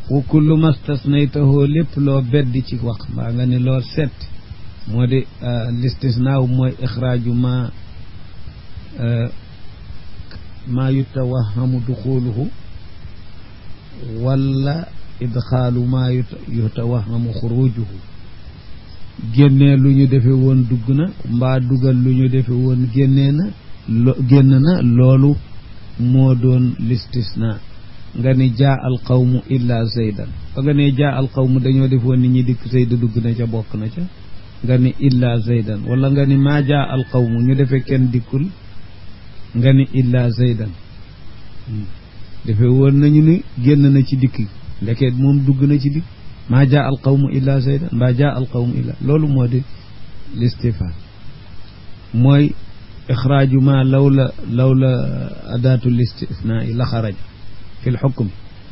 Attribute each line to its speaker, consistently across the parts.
Speaker 1: wa kullu mastasnaytahu lépp loo beddi ci wax mbaa nga ne loo set moo di listisnaaw mooy ixraaju ma yutawahamu duxuluhu wala idxaalu ma yutawahamu xurujuhu génnee lu ñu defe woon dugg na mbaa dugal lu ñu defe woon génn na loolu moo doon listisna nga ni jaa al qawmu illa zaydan ba nga ne jaa al qawmu dañoo def woon nit ñi dikk Zayd dugg na ca bokk na ca nga ni illa zaydan wala nga ni maa jaa al qawmu ñu defe kenn dikkul nga ni illa zaydan defe woon nañu ni génn na ci dikk ndeket moom dugg na ci dikk maa jaa al qawmu illa zaydan mbaa jaa al qawmu illa loolu moo di listifaan mooy ixraaju ma lawla adaatu listisnaa la xaraja fi lxukm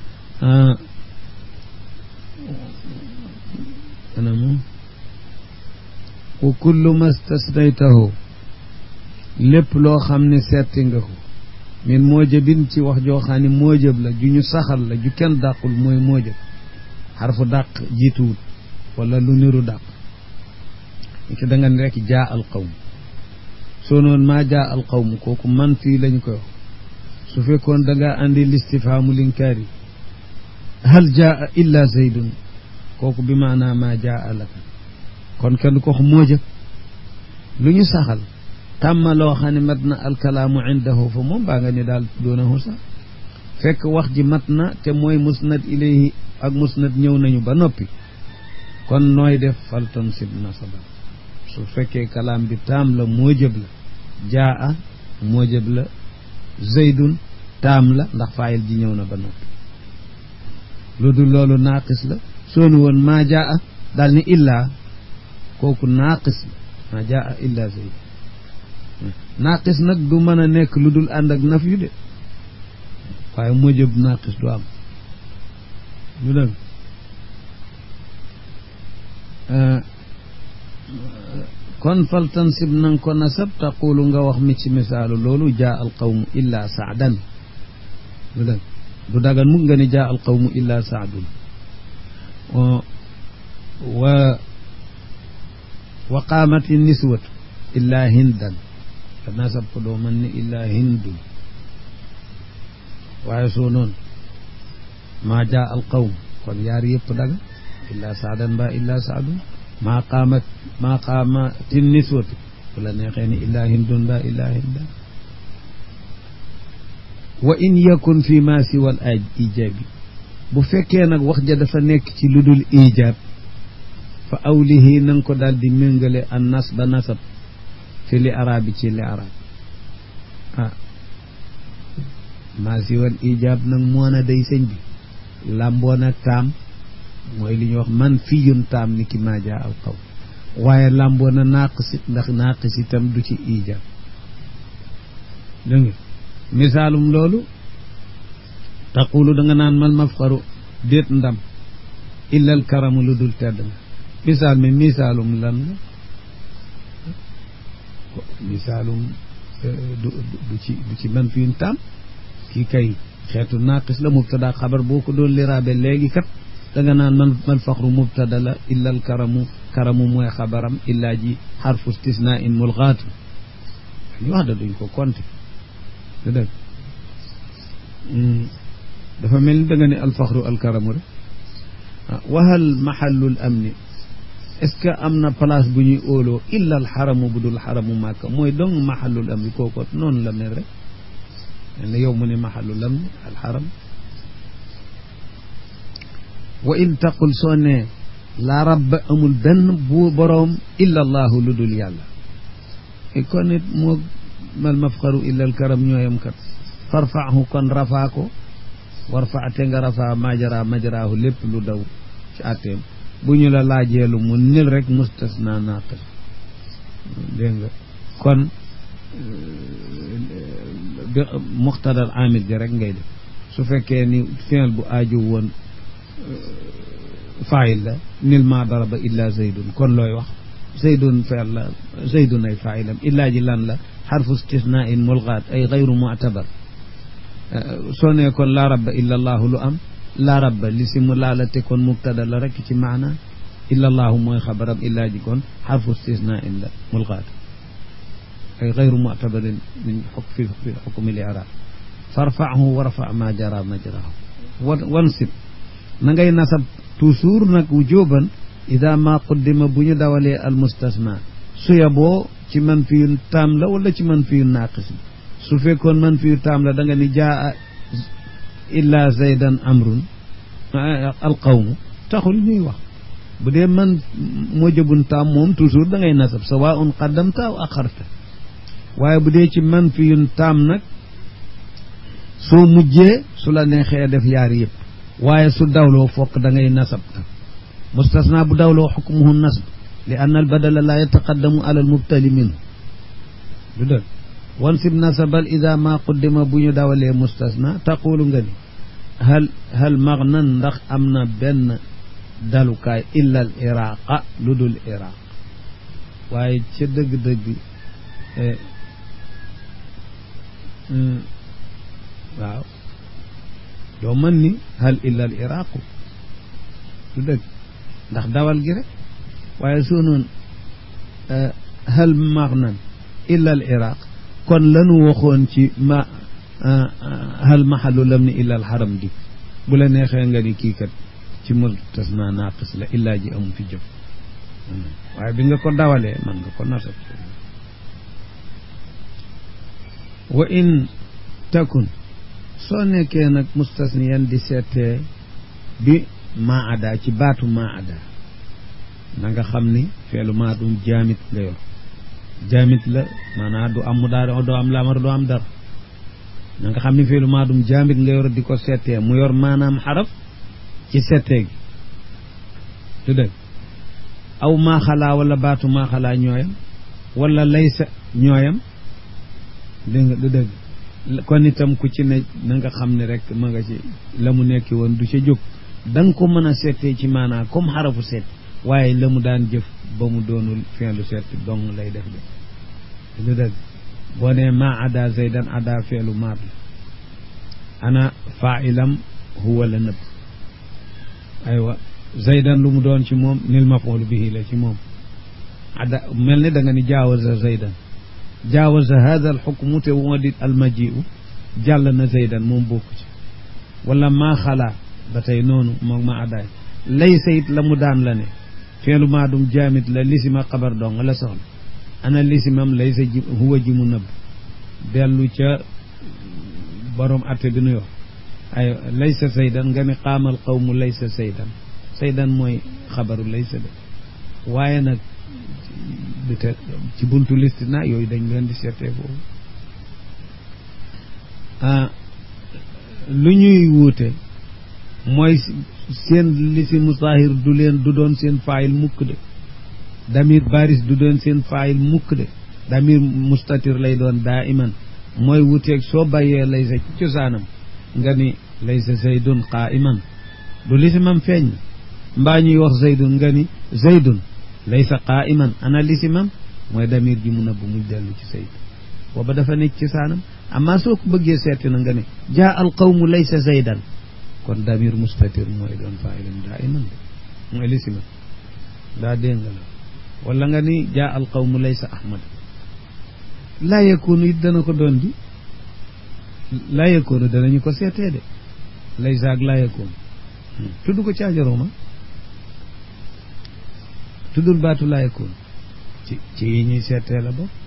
Speaker 1: anamu wa kullu ma stasnaytahu lépp loo xam ne setti nga ko min moojabin ci wax joo xam ne moojab la ju ñu saxal la ju kenn dàqul mooy moojab xarfu dàq jiituwut wala lu niru dàq ci da nga ne rek jaa al qawm soo noonu maa jaa al qawm kooku man fii lañ koy wax su fekkoon da ngaa andi listifhaamu linkaari hal jaa illa zaydun kooku bi maanaa maa jaa laka kon kenn ko wax moojab lu ñu saxal tàmma loo xam ne mat na alkalaamu indahu fa moom baa nga ni daal doonahu sax fekk wax ji mat na te mooy musnad ilayhi ak musnad ñëw nañu ba noppi kon nooy def faltan sib nasaba su fekkee kalaam bi taam la moojëb la jaa moojëb la zaydun taam la ndax faayil ji ñëw na ba noppi lu dul loolu naaqis la soonu woon maa jaa daal ni illaa kooku naaqis la maa jaa illa zayd naaqis nag du mën a nekk lu dul ànd ak naf yu de waaye moojëb naaqis du am lu dëgg kon fal tansib nanga ko nasab taqulu nga wax mi ci misaalu loolu jaa al qawmu illa saadan lu dëgg du dagan mukk nga ni jaa al qawmu illa saadun wa qaamati niswatu illa hindan te nasab ko doo mën ni illa hindun waaye soo noonu maa jaa al qawm kon yaar yëpp daga illa saadan mbaa illa saadun maa qaamati niswatu wala neexee ni illa hindun mbaa illa hindan wa in yakun fi ma siwa al ijaabi bu fekkee nag wax ja dafa nekk ci lu dul ijaab fa awlihi na nga ko daal di méngale an nas ba nasab fi li arabi ci li arab maa siwa al ijaab nag moona day sëñ bi làmboona taam mooy li ñuy wax man fiyun taam ni ki maa jaa al qawm waaye làmboona naaqisit ndax naaqis itam du ci ijaab dégg nga misaalum loolu taqulu da nga naan mal mafxaru déet ndam illa al karamu lu dul tedd nga misaal mi misaalum lan la misaalum du ci man fiyun taam kii kay xeetu naaqis la mubtada xabar boo ko doon liraabe léegi kat da nga naan man faxru mubtada la illa al karamu mooy xabaram illaa ji xarfu istisnaa in mulgaatu ñu wax da duñ ko compté te dëgg dafa mel ni da nga ne al faxru al karamu rek wahal mahallul amni est-ce que am na place bu ñuy óoloo illa al xaramu bu dul xaramu màkka mooy dong mahallul amni kooko noonu la mel rek ne yow mu ne mahallul amni al xaram wa in taqul soo ne laa rabba amul benn bu boroom illa allahu lu dul yàlla kon it moo mal mafxaru illa al karam ñooyam kat farfaahu kon rafaa ko warfaate nga rafaa majraahu lépp lu daw ci àtteem bu ñu la laajeelu mu nil rek mustasna naaqis dégg nga kon muqtadal amil ji rek ngay def su fekkee ni fi'l bu aaju woon faayil la nil ma daraba illa zaydun kon looy wax zaydun fi'l la zaydun ay faayilam illaa ji lan la xarfu istisnaa in mulgaat ay gayru mu'tabar soo ne kon laa rabba illa allahu lu am la rabba lisimu laa la te kon mubtada la rek ci maana illa allahu mooy xabaram illaa ji kon xarfu istisna in la mulqaat ay gayru mu'tabarin min fi xukmi al-i'raab farfa'hu wa rafa' ma jara majrahu wansib na ngay nasab toujours nag wujuban ida ma quddima bu ñu dawalee al mustasna suya boo ci man fiyu taam la wala ci man fiyu naaqis la su fekkoon man fiyu taam la da nga ni jaa illa zaydan amrun alqawmu taxul ñuy wax bu dee man mujabun taam moom toujours da ngay nasab sawaa'un qaddamta aw axarta waaye bu dee ci man fiyun taam nag soo mujjee su la neexee def yaari yëpp waaye su dawloo fokk da ngay nasab mustasna bu dawloo xukmuhu nasb li anna al badala la yataqaddamu ala al mubtali minhu du dëgg wansib nasabal ida ma quddima bu ñu dawalee mustasna taqulu nga ni hal magnan ndax am na benn dalukaay illa al iraqa lu dul iraq waaye ca dëgg-dëgg waaw doo mën ni hal illa al iraqu du dëgg ndax dawal gi rek waaye soo noonu hal magnan illa al iraq kon lanu waxoon ci ma hal mahallu lam ni illa al haram dik bu la neexee nga ni kii kat ci mustasna naaqis la illaa ji amu fi jëf waaye bi nga ko dawalee man nga ko nasab wa in takun soo nekkee nag mustasniyan di seetee bi maa ada ci baatu maa ada na nga xam ni feelu maa dum jaamit nga yor jaamit la maanaam du am mu daari doo am lamar doo am dara na nga xam ni feelu maa dum jaamit nga yor di ko seetee mu yor maanaam xaraf ci seetee gi du dëgg aw maaxalaa wala baatu maaxalaa ñooyam wala laysa ñooyam dégg nga du dëgg kon itam ku ci ne na nga xam ne rek ma nga ci la mu nekki woon du ca jóg da nga ko mën a seetee ci maanaam comme xarafu seet waaye la mu daan jëf ba mu doonul fin lu seet dong lay def de du dëgg boo nee ma ada zaydan ada feelu maat la ana faailam huwa la nëbb aywa zaydan lu mu doon ci moom nil mafoolu bihi la ci moom ada mel ni da nga ni jaawaza zaydan jaawaza hada al xukmu te moo di almajiu jàll na zaydan moom bokku ci wala maa xalaa ba tey noonu moom ma adaay laysa it la mu daan la ne feelu maadum jaamit la lisima xabar dong la soxla ana lisimam laysa ji huwa ji mu nëbb dellu ca borom atte bi nu yo ay laysa saydan nga ne qaamal qawmu laysa saydan saydan mooy xabaru laysa de waaye nag du te ci buntu listina yooyu dañ leen di seetee foofu lu ñuy wuute mooy seen lisimu zahir du doon seen faayil mukk de damir baris du doon seen faayil mukk de damir mustatir lay doon daa iman mooy wuteeg soo bàyyee laysa ci cosaanam nga ni laysa zaydun qaa'iman du lisimam feeñ mbaa ñuy wax zaydun nga ni zaydun laysa qaa'iman ana lisimam mooy damir ji mu nëbb muy dellu ci zayd booba dafa nekk cosaanam amma soo ko bëggee seeti na nga ne jaa al qawmu laysa zaydan kon damir mustatir mooy doon faa'ilam daa iman de mooy lisimam daa dégg nga la wala nga ni jaa al qawmu laysa ahmad laa yakunu it dana ko doon di laa yakunu danañu ko seetee de laysa ak laa yakunu tudd ko caajaroma tuddul baatu laa yakunu ci yi ñuy seetee la bopp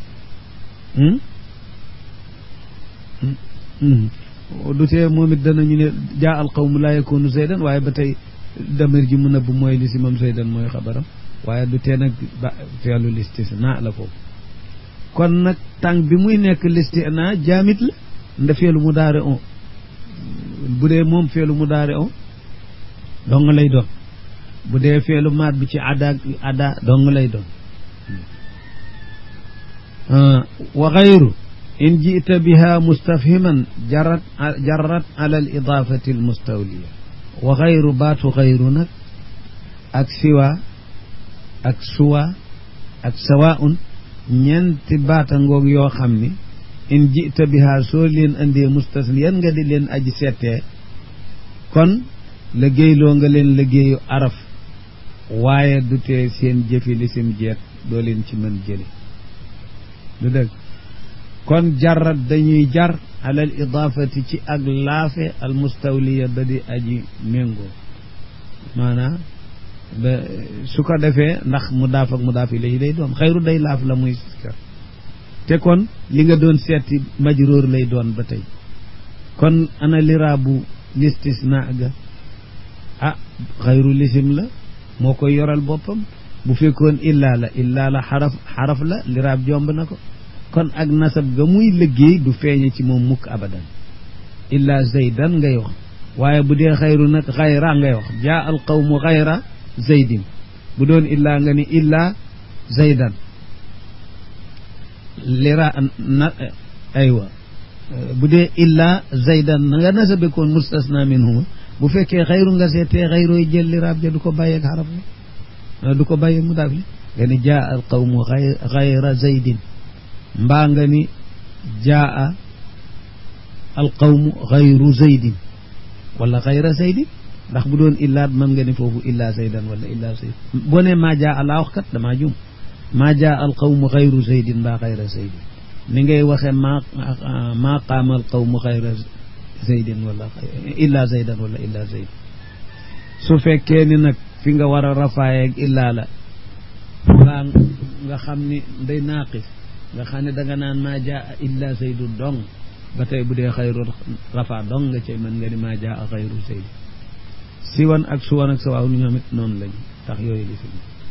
Speaker 1: du tee moom it danañu ne jaa al qawmu laa yakunu zaydan waaye ba tey damir ji mu nëbb mooy lisimam zaydan mooy xabaram waaye du tee nag ba feelu listisna la foofu kon nag tànk bi muy nekk listisna jaamit la nda feelu mudaari on bu dee moom feelu mudaari on dong lay doon bu dee feelu maat bi ci ada dong lay doon wa gayru in jita biha mustafhiman jarrat ala al idaafati al mustawliya wa gayru baatu gayru nag ak siwa ak suwa ak sawaun ñeenti baata ngoog yoo xam ni in jita biha soo leen andee mustasniyan nga di leen aji seetee kon liggéeyloo nga leen liggéeyu araf waaye du tee seen jëfi lisim jeet doo leen ci mën jële du dëgg kon jarrat dañuy jar alal idaafati ci ak laafe al mustawliya ba di aji méngoo maanaam ba su ko defee ndax mudaaf ak mudaaf ilayhi lay doon xayru day laaf la muy kër te kon li nga doon seeti majruur lay doon ba tey kon ana liraabu listisna ga xayru lisim la moo koy yoral boppam bu fekkoon illaa la xaraf la liraab jomb na ko kon ak nasab ga muy liggéey du feeñe ci moom mukk abadan illaa zaydan ngay wax waaye bu dee xayru nag xayra ngay wax jaa al qawmu xayra zaydin bu doon illaa nga ni illaa zaydan aywa bu dee illaa zaydan na nga nasabekoon mustasna minhuma bu fekkee xayru nga seetee xayrooy jël liraab ja du ko bàyyeeg xaraf la du ko bàyyeeg mudaaf li nga ni jaa al qawmu xayra zaydin mbaa nga ni jaa al qawmu xayru zaydin wala xayra zaydin ndax bu doon illaat mën nga ni foofu illaa zaydan wala illaa zayd boo ne maa jaa laa wax kat damaa jum maa jaa al qawmu xayru zaydin mbaa xayra zaydin ni ngay waxee maa qaama al qawmu xayra zaydin wala illaa zaydan wala illaa zayd su fekkee ni nag fi nga war a rafaayeeg illaa la mbaa nga xam ni day naaqis nga xam ne danga naan maa jaa illaa zaydu dong ba tey bu dee xayru rafaa dong nga cay mën nga ni maa jaa xayru zayd siwan ak suwan ak sawaaw ñoom it noonu lañu tax yooyu li fi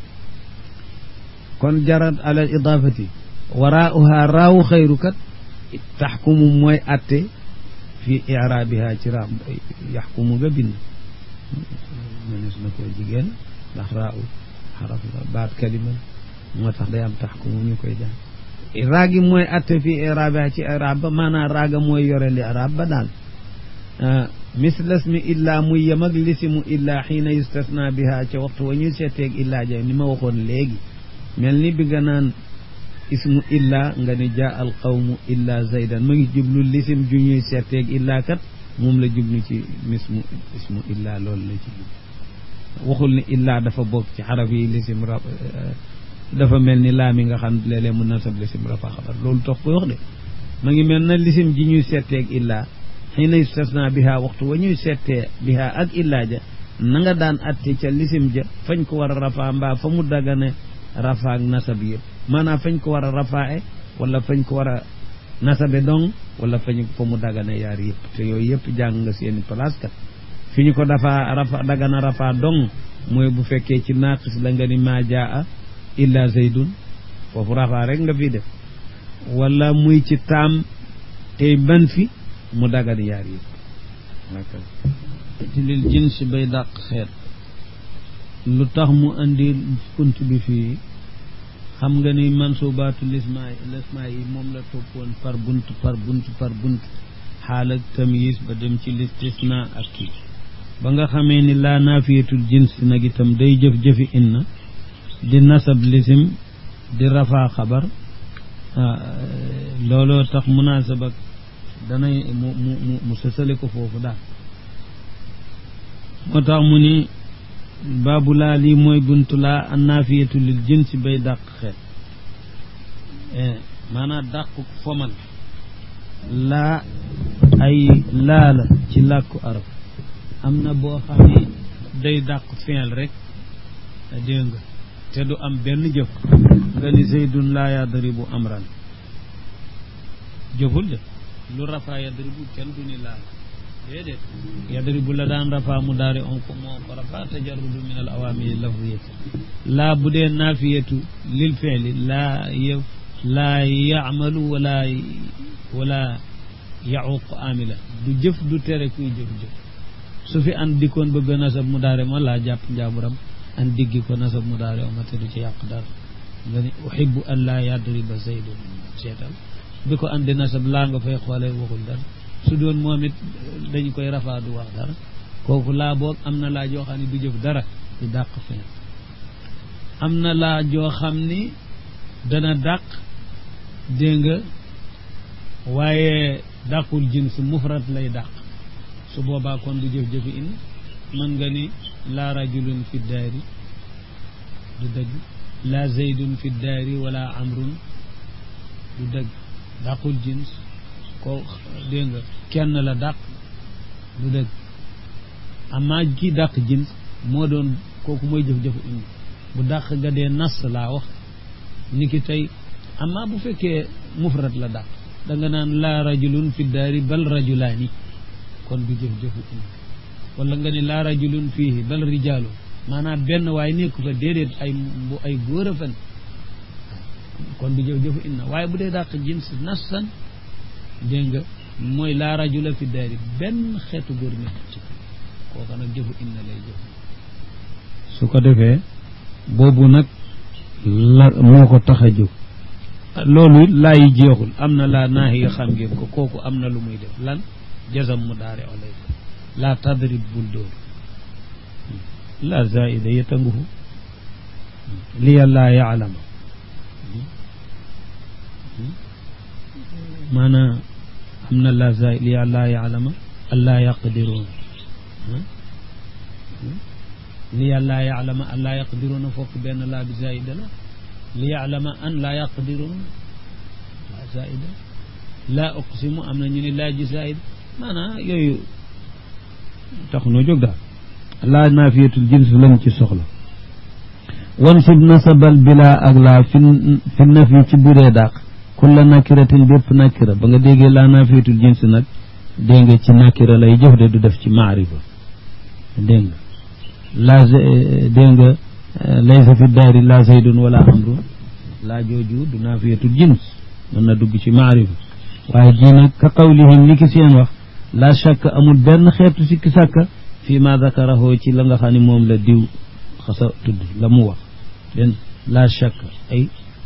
Speaker 1: kon jarat ala idaafati waraauha raawu xayru kat taxkumu mooy atte fi iraabiha ci raam yaxkumu nga bind mënees na koy jigéen ndax raawu xaraf la baat kalima moo tax day am taxkumu ñu koy jàng raagi mooy atte fi iraabiha ci iraab ba maanaam raaga mooy yore li iraab ba daal mislas mi illaa muy yem ak lisimu illaa xiina yustasna biha ca waxtu wa ñuy seeteeg illaa ja ni ma waxoon léegi mel ni bi nga naan ismu illaa nga ni jaa al qawmu illaa zaydan ma ngi jublu lisim ju ñuy seeteeg illaa kat moom la jublu ci ismu illaa loolu la ci jublu waxul ni illaa dafa bokk ci xaraf yi lisim dafa mel ni laa mi nga xam léeg-léeg mu nasab lisim rafa xabar loolu tax koy wax de ma ngi mel na lisim ji ñuy seeteeg illaa xiina yustasna biha waxtu wa ñuy seetee biha ak illaa ja na nga daan atte ca lisim ja fañ ko war a rafaa mbaa fa mu dagane rafaa ak nasab yëpp maanaam fañ ko war a rafaae wala fañ ko war a nasabe dong wala fañ fa mu dagane yaar yëpp te yooyu yëpp jàng nga seeni place kat fi ñu ko dagana rafaa dong mooy bu fekkee ci naaqis la nga ni maa jaa illa zaydun foofu rafaa rek nga fi def wala muy ci taam tey ban fi mu dagan yaar yëpp ci lil jins bay dàq xeet lu tax mu andi kunt bi fii xam nga ni mansubaatu lismaa yi moom la toppoon par bunt xaal ak tamyiz ba dem ci listisna ak kii ba nga xamee ni laa naafiyatul jins nag itam day jëf-jëfi inna di nasab lisim di rafaa xabar looloo tax munaasab ak danay mu sësale ko foofu daal moo tax mu ni baabu laa lii mooy buntu laa an naafiyatu lil jinsi bay dàq xeet maanaam dàq fomal laa ay laa la ci làkku arab am na boo xam ne day dàq fi'l rek dégg nga te du am benn jëf nga ni zaydun laa yadribu amran jëful de lu rafaa yadribu kenn du ni laal déedéet yadribu la daan rafaa mu daari on ko moo ko rafaa tajarrudu min al awaamiri lafziyati laa bu dee naafiyatu lil fi'li laa ya'malu wala ya'uq amila du jëf du tere kuy jëf su fi an dikkoon bëgg nasab mu daari ma laa jàpp njaaburam an diggi ko nasab mu daari ma te du ci yàq dara nga ni uhibbu an laa yadriba zaydun seetal bi ko andi nasab laa nga fay xoolee waxul dara su doon moom it dañ koy rafaa du wax dara kooku laa boog am na laa joo xam ne du jëf dara di dàq fen am na laa joo xam ni dana dàq dégg nga waaye dàqul jins mufrad lay dàq su boobaa kon du jëf-jëfi inna mën nga ni laa rajulun fi daari du dëgg laa zaydun fi daari wala amrun du dëgg dàqul jins ko dégg nga kenn la dàq du dëgg amaa ki dàq jins moo doon kooku mooy jëf-jëfu inna bu dàq ga dee nas laa wax ni ki tey amaa bu fekkee mufrad la dàq da nga naan laa rajulun fi daari bal rajulaani kon du jëf-jëfu inna wala nga ni laa rajulun fiihi bal rijaalu maanaam benn waaye nekku fa déedéet ay góor a fan kon du jëf-jëfu inna waaye bu dee dàq jins nassan dégg nga mooy laa rajula fi daari benn xeetu góor nekk ci kooka nag jëfu inna lay jëf su ko defee boobu nag la moo ko tax a jóg loolu laa yi jeexul am na laa naahiya xam ngeen ko kooku am na lu muy def lan jazam mu daare olay ko laa tadrib bul dóor laa zaida yetanguhu liya laa yaalama maanaam am na laa zaida liya laa yaalama allaa yaqdiruuna liya laa yaalama allaa yaqdiruuna fokk benn laa bi zaida la li yaalama an laa yaqdiruuna laa zaida laa uqsimu am na ñu ni laa ji zaida maanaam yooyu tax noo jóg daal laa naafiyatul jins lañ ci soxla wansib nasabal bilaa ak laa fi nafi ci buree dàq kulla nakiratin bépp nakira ba nga déggee laa naafiyatul jins nag dégg nga ci nakira lay jëf de du def ci maarifa dégg nga laa dégg nga laysa fi daari laa zaydun wala amrun laa jooju du naafiyatul jins mën na dugg ci maarifa waaye ji nag ka qawlihim ni ki seen wax la shakk amul benn xeetu sikki sàkka fii ma dakarahu ci la nga xam ne moom la diw xasa tudd la mu wax den la shakk ay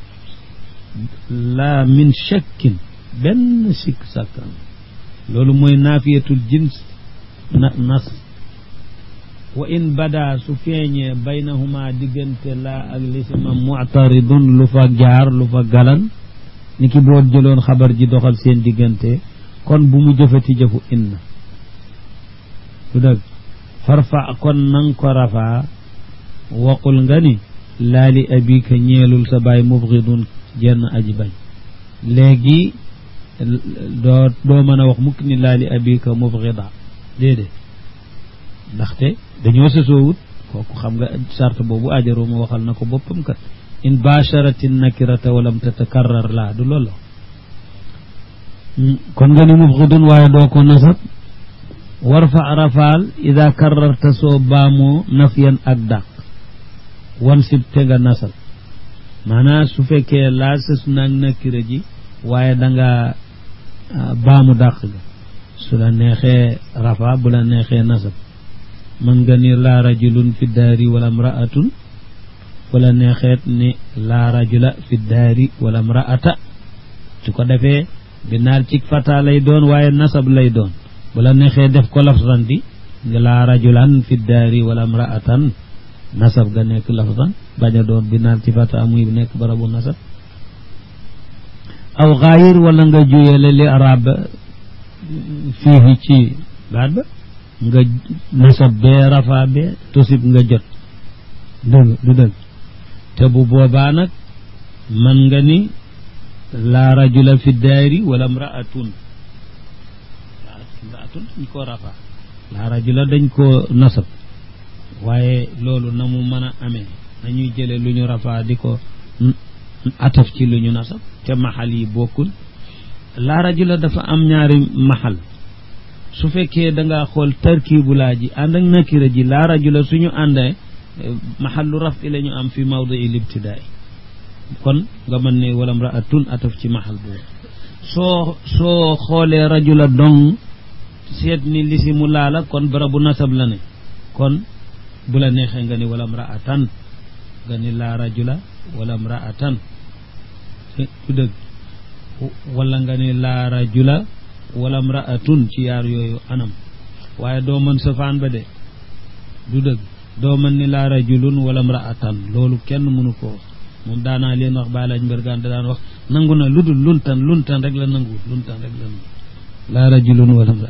Speaker 1: la min shakkin benn sikki sàkka loolu mooy naafiyatul jins nas wa in bada su feeñee baynahuma diggante laa ak lisima mu'taridun lu fa jaar lu fa galan ni ki boo jëloon xabar ji doxal seen diggante kon bu mu jëfati jëfu inna du dëgg farfa kon nang ko rafaa waqul nga ni laali abika ñeelul sa baay mubghidun jenn aji bañ léegi doo mën a wax mukk ni laali abika mubghida déedéet ndaxte dañoo sësoowut kooku xam nga sart boobu ajaroo ma waxal na ko boppam kat in baasharatin nakirata walam tatakarrar laa du loolu kon nga ni mubghidun waaye doo ko nasab warfa rafaal ida karrarta soo baamoo nafyan ak dàq wansib te nga nasab maanaam su fekkee laa sës naag nakira ji waaye danga baamu dàq ga su la neexee rafa bu la neexee nasab mën nga ni laa rajulun fi daari wala mraatun wala neexeet ni laa rajula fi daari wala mraata su ko defee binaal ci fata lay doon waaye nasab lay doon bu la neexee def ko lafzan di nga laa rajulan fi daari wala mraatan nasab ga nekk lafzan bañ a doon binaal ci fata muy nekk barabu nasab aw xaayir wala nga juyele li arab fii ci baat ba nga nasab bee rafa bee tusib nga jot dëgg du dëgg te bu boobaa nag man nga ni laa rajula fi daari wala mraatun dañ koo rafa laa rajula dañ koo nasab waaye loolu na mu mën a amee nañuy jële lu ñu rafa di ko ataf ci lu ñu nasab te maxal yi bokkul laa rajula dafa am ñaari maxal su fekkee da nga xool tarkibu laa ji ànd ak nakira ji laa rajula suñu àndee maxallu rafi la ñu am fi mawdii libtidaay kon nga mën ne wala mraatun ataf ci maxal boobu soo xoolee rajula dong seet ni lisimu laala kon barabu nasab la ne kon bu la neexee nga ni wala mraatan nga ni laa rajula wala mraatan du dëgg wala nga ni laa rajula wala mraatun ci yaar yooyu anam waaye doo mën safaan ba de du dëgg doo mën ni laa rajulun wala mraatan loolu kenn mënu ko wax moom daanaa leen wax baa laaj mbërgaan da daan wax nangu na lu dul luntan rek la nangu luntan rek la nangu laa rajulun wala mraatan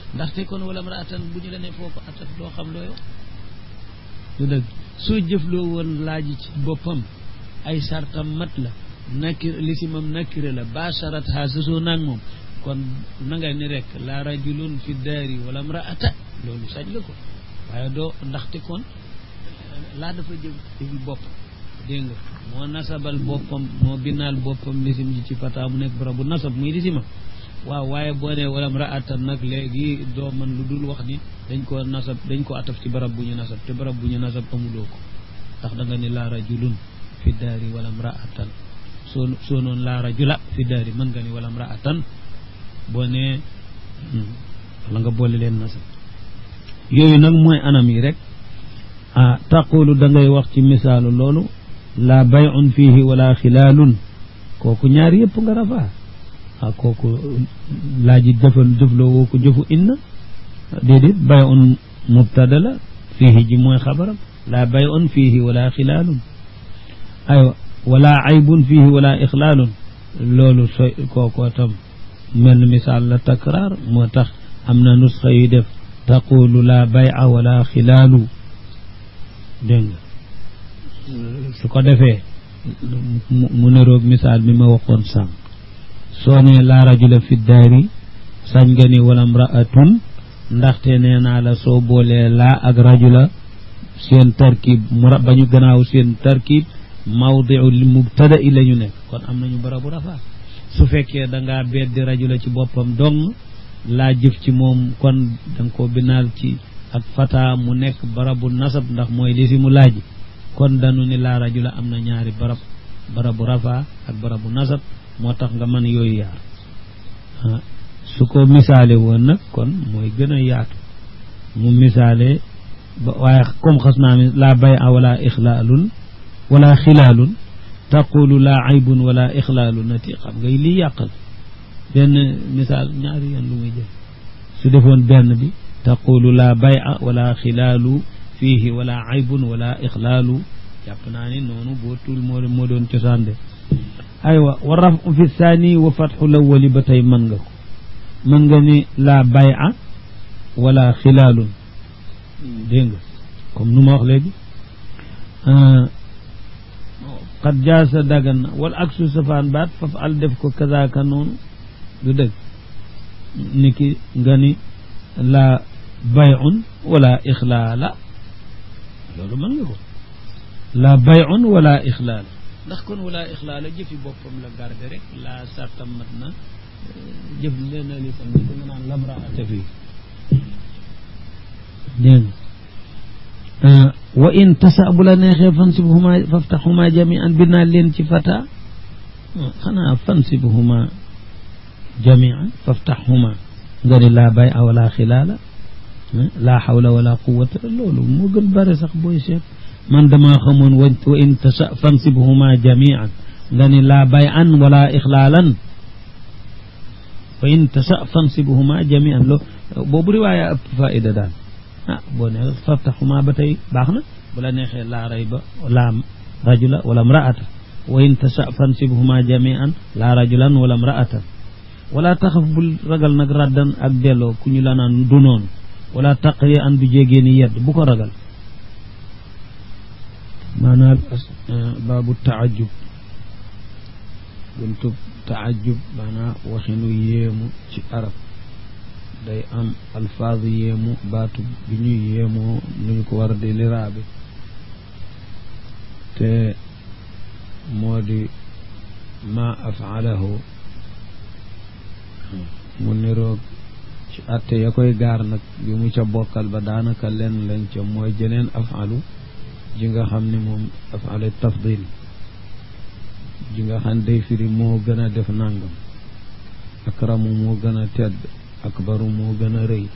Speaker 1: ndaxte kon wala mraatan bu ñu la ne foo ko ataf doo xam looy wax du dëgg soo jëfloo woon laaji ci boppam ay sartam mat la nakir lisimam nakira la basharat ha sasoo naag moom kon na nga ni rek la rajulun fi daari wala mraata loolu sañ nga ko waaye doo ndaxte kon laa dafa jëfi bopp dégg nga moo nasabal boppam moo binaal boppam lisim ji ci fata mu nekk barabu nasab muy lisimam waaw waaye boo nee wala mraatan nag léegi doo mën lu dul wax ni dañ ko nasab dañ ko ataf ci barab bu ñu nasab te barab bu ñu nasab amuloo ko ndax da nga ni laa rajulun fi daari wala mraatan soo noonu laa rajula fi daari mën nga ni wala mraatan boo nee wala nga boole leen nasab yooyu nag mooy anam yi rek taqulu da ngay wax ci misaalu loolu laa bay'un fihi wala xilaalun kooku ñaar yëpp nga rafaa kooku laaji jëfloo woo ko jëfu inna déedéet bay'un mubtada la fihi ji mooy xabaram laa bay'un fihi wala xilaalun aywa wala aybun fihi wala ixlaalun loolu soy kookoo tam mel misaal la takraar moo tax am na nusxa yu def taqulu laa bay'a wala xilaalu dégg nga su ko defee mu neroog misaal bi ma waxoon sànq soo nee laa rajula fi daari sañ nga ni wala mraatun ndaxte nee naa la soo boolee laa ak rajula seen tarkib ba ñu gannaaw seen tarkib mawdiu li mubtada i la ñu nekk kon am nañu barabu rafaa su fekkee da ngaa beddi rajula ci boppam dong laa jëf ci moom kon da nga ko binaal ci ak fata mu nekk barabu nasab ndax mooy li si mu laaji kon danu ni laa rajula am na ñaari barabu rafaa ak barabu nasab moo tax nga mën yooyu yaar su ko misaale woon nag kon mooy gën a yaatu mu misaale ba waaye comme xas naa mi laa bay'a wala ixlaalun wala xilaalun taqulu laa aybun wala ixlaalun nati xam ngay lii yàqal benn misaal ñaari yoon lu muy jël su defoon benn bi taqulu laa bay'a wala xilaalu fiihi wala aybun wala ixlaalu jàpp naa ni noonu boo tuul moo doon cosaan de aywa wa rafu fi saani wa fatxu lawali ba tey mën nga ko mën nga ni laa bay'a wala xilaalun dégg nga comme nu ma wax léegi qad jaasa dagan na wal aksu safaan baat faf al def ko kazaaka noonu du dëgg niki nga ni laa bay'un wala ixlaala loolu mën nga ko laa bay'un wala ixlaala ndax kon wala ixlaala jëfi boppam la garde rek laa sartam mat na jëf leen li tam ni ko nga naan lamraata fii dégg wa in tasa bu la neexee fansibhuma faftaxuma jamian binaa leen ci fata xanaa fansibhuma jamian faftaxuma nga ni laa bay'a wala xilaala laa xawla wala quwata loolu moo gën bare sax booy seet man damaa xamoon wa in tasa fansibhuma jamian nga ni laa bay'an wala ixlaalan wa in tasa fansibhuma jamian loo boobu riwaaya ëpp faida daal boo ne faftaxuma ba tey baax na bu la neexee laa rayba laa rajula wala mraata wa in tasa fansibhuma jamian laa rajulan wala mraatan wala taxaf bul ragal nag raddan ak delloo ku ñu la naan du noonu wala taqri an du jégee ni yedd bu ko ragal maanaam baabu taajub buntub taajub maanaam waxinu yéemu ci arab day am alfaaz yéemu baatu bi ñu yéemoo nu ñu ko war a di liraabi te moo di ma afaalahu mu niroog ci atte ya koy gaar nag bi mu ca bokkal ba daanaka leen lañ ca mooy jeneen afaalu ji nga xam ne moom afaalu tafdil ji nga xam day firi moo gën a def nangam akramu moo gën a tedd akbaru moo gën a rëy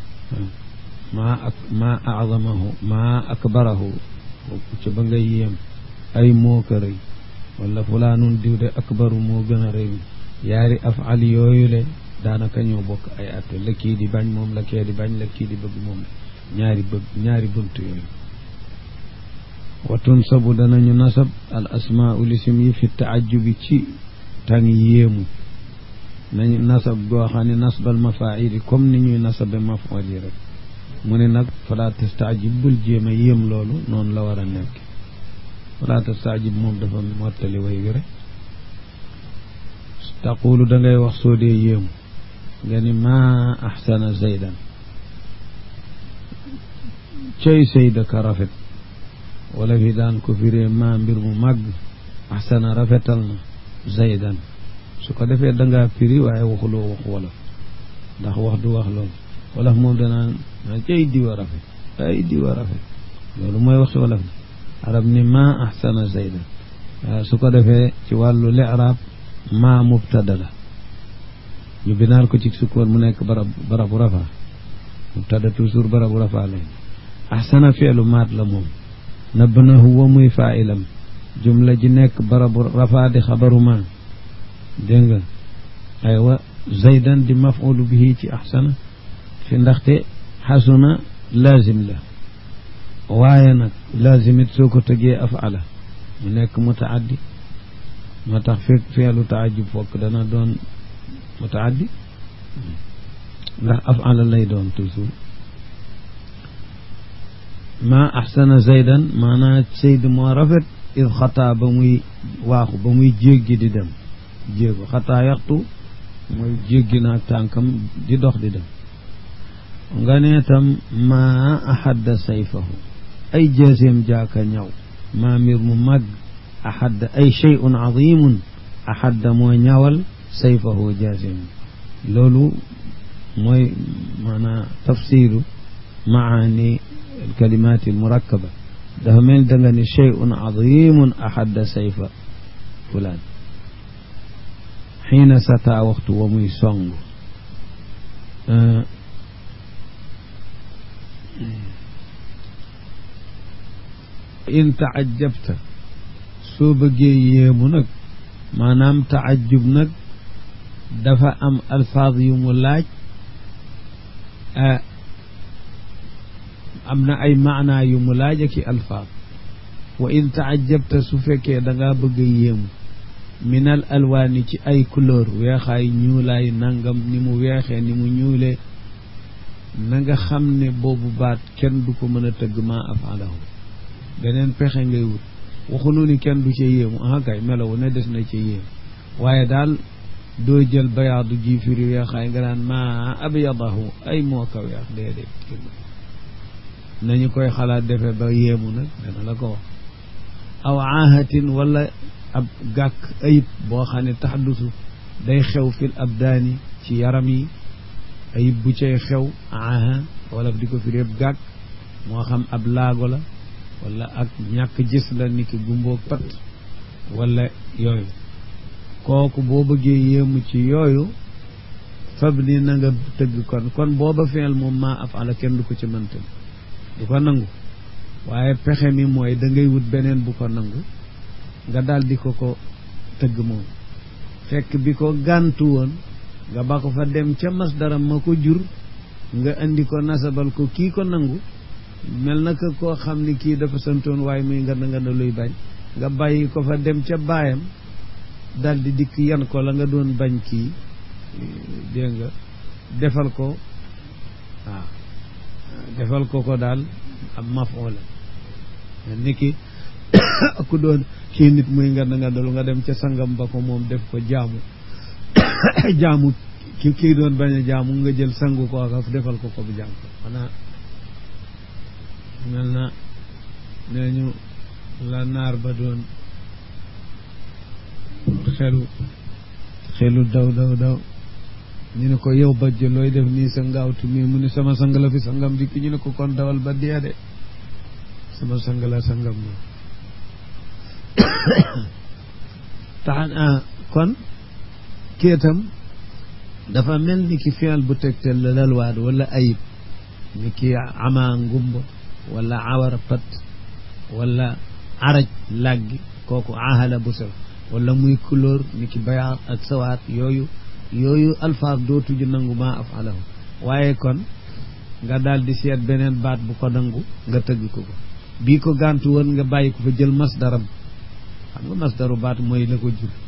Speaker 1: maa azamahu maa akbarahu ca ba nga yéem ay moo ko rëy wala fulaanun diw de akbaru moo gën a rëy yaari afal yooyu le daanaka ñoo bokk ay atte la kii di bañ moom la kee di bañ la kii di bëgg moom ñaari bunt yooyu watun sabu danañu nasab al asmaau lisim yi fi taajubi ci tàng yéemu nañu nasab goo xam ne nasbal mafaili comme ni ñuy nasabe mafool yi rek mu ne nag fala tastaajib bul jéem a yéem loolu noonu la war a nekk fala tastaajib moom dafa mottali way wi rek taqulu da ngay wax soo dee yéemu nga ni maa axsana zaydan cey sayda ka rafet wala fi daan ko firee maa mbir mu màgg axsana rafetal na zaydan su ko defee dangaa firi waaye waxuloo wax wolof ndax wax du wax loolu wolof moom danaa cey diwa rafet ay diwa rafet loolu mooy waxi wolof ni arab ni maa axsana zaydan su ko defee ci wàllu li'raab maa mubtada la ñu binaal ko ci sukkoon mu nekk barabu rafa mubtada toujours barabu rafa lay ahsana fi'lu maat la moom nabnahu wa muy fa'ilam jumla ji nekk barabu rafa di xabaru ma dégg nga aywa zaydan di maf'ulu bihi ci ahsana fi ndaxte xasuna laazim la waaye nag laazim it soo ko tëggee af'ala mu nekk mutaaddi moo tax fekk fi'lu taajub fokk dana doon mutaaddi ndax af'ala lay doon toujours ma ahsana zaydan maanaa zayd moo rafet id xataa ba muy waaxu ba muy jéggi di dem jéego xataa yaxtu mooy jéggi naag tànkam di dox di dem nga ne tam ma ahadda sayfahu ay jaaseem jaaka ñaw maa mbir mu màgg ahadda ay shay'un azimun ahadda moo ñawal sayfahu jaaseem loolu mooy maanaa tafsiru maani alkalimaati almurakkaba dafa mel da nga ni shay'un azimun ahadda sayfa fulaan xiina sataa waxtu wa muy song in taajabta soo bëggee yéemu nag maanaam taajub nag dafa am alfaaz yu mu laaj am na ay maanaa yu mu laaj aki alfaaz wa in taajabta su fekkee da ngaa bëgg a yéemu minal alwaani ci ay couleur weexaay ñuulaay nangam ni mu weexee ni mu ñuulee na nga xam ne boobu baat kenn du ko mën a tëgg maa afalahu beneen pexe ngay wut waxunu ni kenn du ci yéemu ah kay melawu ne des na ci yéemu waaye daal doo jël bayaadu ji firi weexaay nga naan maa abyadahu ay moo ka weex déedéet nañu koy xalaat defe ba yéemu nag dana la ko wax aw aahatin wala ab gàkk ayib boo xam ne taxdusu day xew fil abdaani ci yaram yi ayib bu cay xew aaha wala di ko firi ab gàkk moo xam ab laago la wala ak ñàkk gis la ni ki gumboog pat wala yooyu kooku boo bëggee yéemu ci yooyu fab ni na nga tëgg kon booba feel moom maa afala kenn du ko ci mënta du ko nangu waaye pexe mi mooy da ngay wut beneen bu ko nangu nga daal di ko tëgg moom fekk bi ko gàntu woon nga ba ko fa dem ca masdaram ma ko jur nga indi ko nasabal ko kii ko nangu mel na ko koo xam ni kii dafa santoon waaye muy nga na luy bañ nga bàyyi ko fa dem ca baayam daal di dikk yan ko la nga doon bañ kii dégg nga defal ko waaw defal ko daal am mafoola ni ki ku doon kii nit muy nga dalu nga dem ca sangam ba ko moom def ko jaamu jaamu kii doon bañ a jaamu nga jël sangu ko ak defal ko bu jaam ko xanaa mel na nee ñu la naar ba doon xelu daw ñu ne ko yow bajj looy def nii sa ngaawtu mi mu ne sama sang la fi sangam dikk ñu ne ko kon dawal ba dee de sama sang la sangam moom taxan kon kéetam dafa mel ni ki fi'l bu tegtel la lalwaad wala ayib ni ki ama ngumba wala awar pat wala araj laggi kooku ahala bu sew wala muy couleur ni ki bayaat ak sawaat yooyu alfaaz dootuju nangu maa afalahu waaye kon nga daal di seet beneen baat bu ko nangu nga tëgg ko bii ko gàntu woon nga bàyyi ko fa jël masdaram xam nga masdaru baat mooy la ko jur